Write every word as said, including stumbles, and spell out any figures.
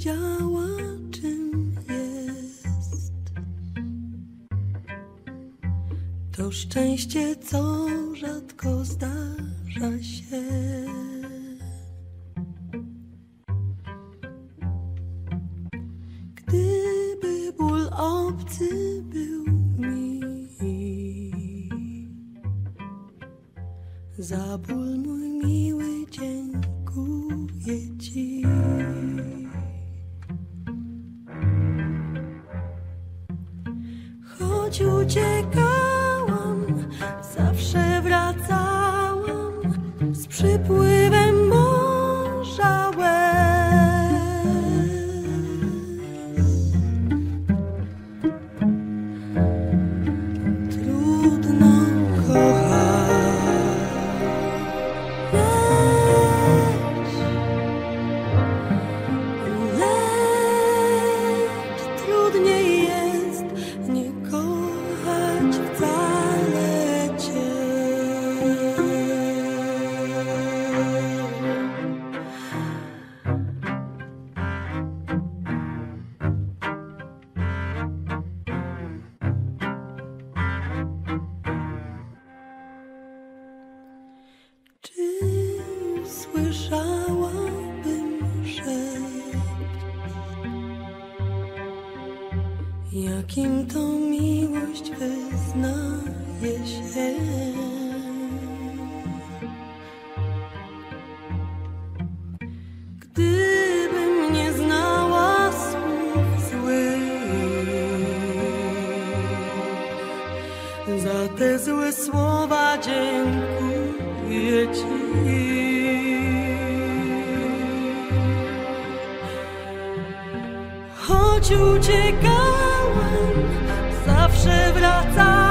wiedziała, czym jest to szczęście, co rzadko zdarza się. Gdyby ból obcy był mi, za ból mój miły dziękuję Ci. Choć uciekałam, zawsze wracałam z przypływem morza łez. Trudno kochać, lecz, lecz trudniej jest nie kochać wcale Cię. Czy słyszałabym szept, jakim to miłość wyznaje się? Gdybym nie znała słów złych, za te złe słowa dziękuję Ci. Choć uciekałam, zawsze wracałam